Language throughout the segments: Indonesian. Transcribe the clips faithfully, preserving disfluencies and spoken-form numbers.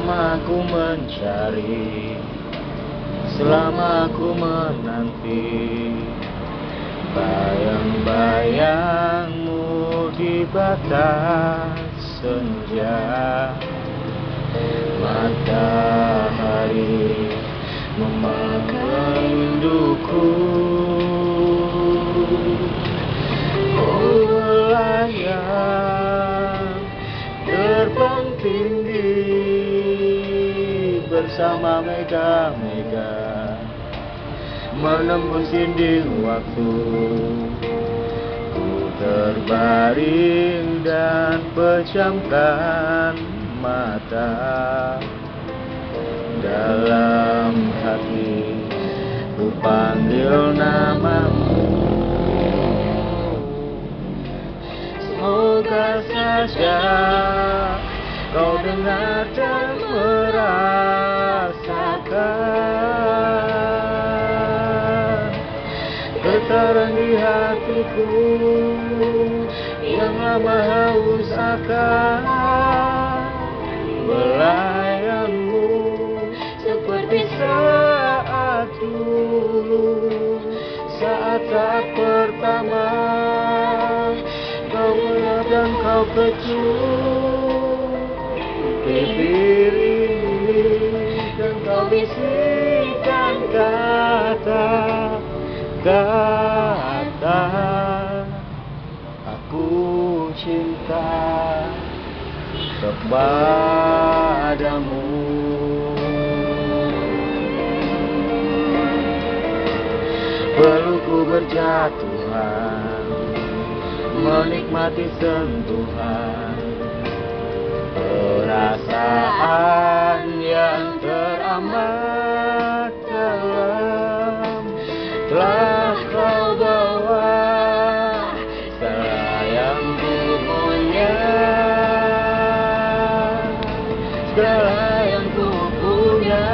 Selama ku mencari, selama ku menanti bayang-bayangmu di batas senja. Matahari memakan rinduku, oh yang terbang tinggi bersama mega-mega, menembus dinding waktu. Ku terbaring dan pejamkan mata, dalam hati ku panggil namamu. Semoga saja kau dengar dan merasakan getaran di hatiku yang lama haus akan belayanmu, seperti saat dulu, saat-saat pertama kau melihat dan kau kecup bibir ini, dan kau bisikan kata-kata, aku cinta kepadamu. Pelukku berjatuhan, menikmati sentuhan, perasaan yang teramat dalam telah kau bawa, segala yang ku punya, segala yang ku punya.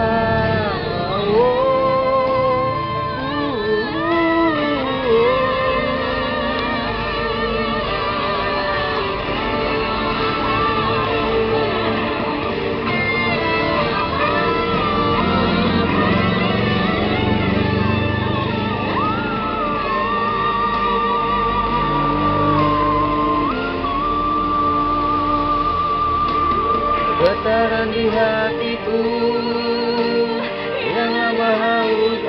Getaran di hatiku yang lama haus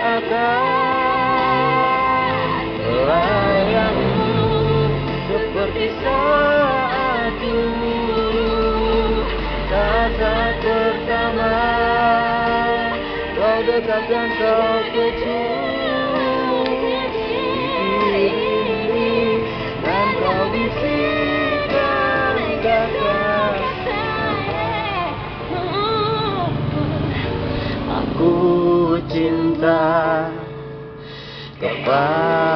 akan melayangmu, seperti saat dulu, saat pertama kau dekat dan kau kecup ini, dan kau bisikan kata, aku cinta kepadamu.